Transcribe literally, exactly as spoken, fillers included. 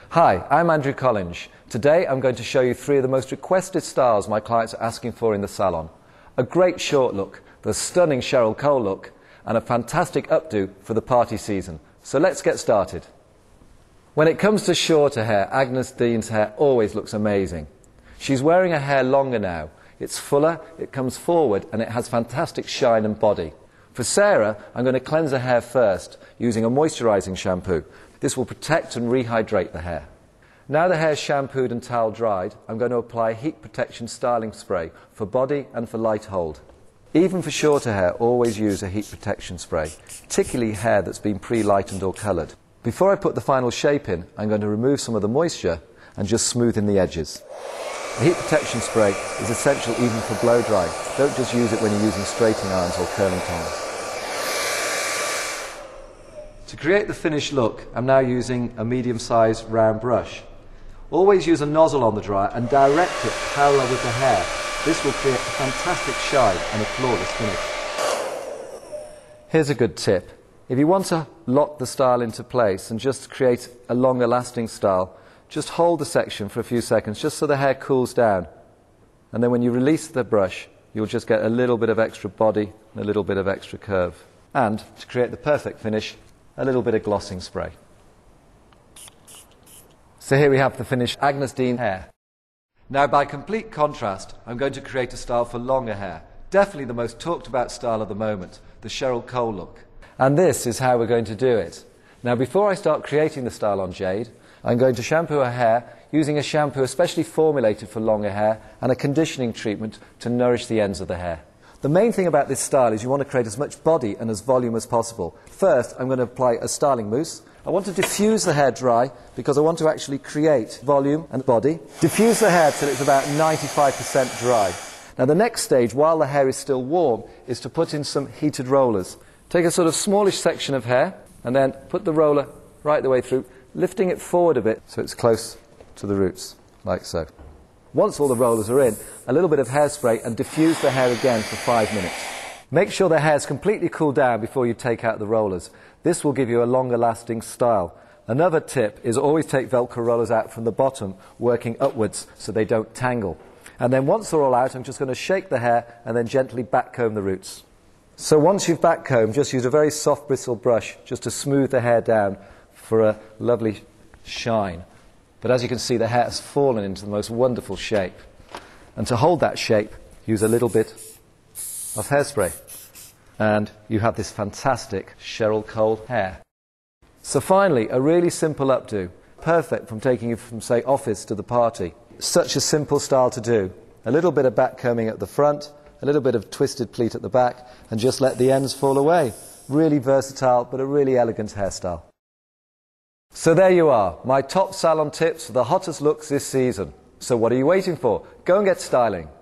Hi, I'm Andrew Collinge. Today I'm going to show you three of the most requested styles my clients are asking for in the salon. A great short look, the stunning Cheryl Cole look, and a fantastic updo for the party season. So let's get started. When it comes to shorter hair, Agnes Dean's hair always looks amazing. She's wearing her hair longer now. It's fuller, it comes forward, and it has fantastic shine and body. For Sarah, I'm going to cleanse her hair first using a moisturising shampoo. This will protect and rehydrate the hair. Now the hair is shampooed and towel dried, I'm going to apply heat protection styling spray for body and for light hold. Even for shorter hair, always use a heat protection spray, particularly hair that's been pre-lightened or coloured. Before I put the final shape in, I'm going to remove some of the moisture and just smooth in the edges. The heat protection spray is essential even for blow drying. Don't just use it when you're using straightening irons or curling tongs. To create the finished look, I'm now using a medium-sized round brush. Always use a nozzle on the dryer and direct it parallel with the hair. This will create a fantastic shine and a flawless finish. Here's a good tip. If you want to lock the style into place and just create a longer lasting style, just hold the section for a few seconds just so the hair cools down. And then when you release the brush, you'll just get a little bit of extra body and a little bit of extra curve. And to create the perfect finish, a little bit of glossing spray. So here we have the finished Agnes Dean hair. Now by complete contrast, I'm going to create a style for longer hair. Definitely the most talked about style of the moment, the Cheryl Cole look. And this is how we're going to do it. Now before I start creating the style on Jade, I'm going to shampoo her hair using a shampoo especially formulated for longer hair and a conditioning treatment to nourish the ends of the hair. The main thing about this style is you want to create as much body and as volume as possible. First, I'm going to apply a styling mousse. I want to diffuse the hair dry because I want to actually create volume and body. Diffuse the hair till it's about ninety-five percent dry. Now the next stage, while the hair is still warm, is to put in some heated rollers. Take a sort of smallish section of hair and then put the roller right the way through, lifting it forward a bit so it's close to the roots, like so. Once all the rollers are in, a little bit of hairspray and diffuse the hair again for five minutes. Make sure the hair is completely cooled down before you take out the rollers. This will give you a longer lasting style. Another tip is always take Velcro rollers out from the bottom, working upwards so they don't tangle. And then once they're all out, I'm just going to shake the hair and then gently backcomb the roots. So once you've backcombed, just use a very soft bristle brush just to smooth the hair down for a lovely shine. But as you can see, the hair has fallen into the most wonderful shape. And to hold that shape, use a little bit of hairspray. And you have this fantastic Cheryl Cole hair. So finally, a really simple updo. Perfect from taking you from, say, office to the party. Such a simple style to do. A little bit of backcombing at the front, a little bit of twisted pleat at the back, and just let the ends fall away. Really versatile, but a really elegant hairstyle. So there you are, my top salon tips for the hottest looks this season. So what are you waiting for? Go and get styling.